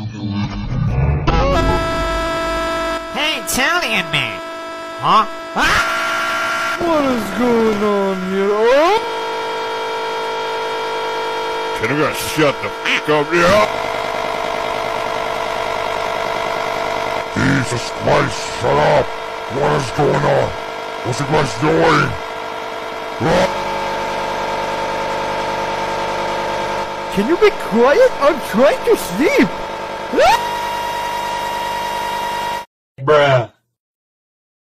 Hey, Italian man! Huh? Ah! What is going on here? Oh! Can you guys shut the f*** up here? Jesus Christ, shut up! What is going on? What's you guys doing? Can you be quiet? I'm trying to sleep! Bruh.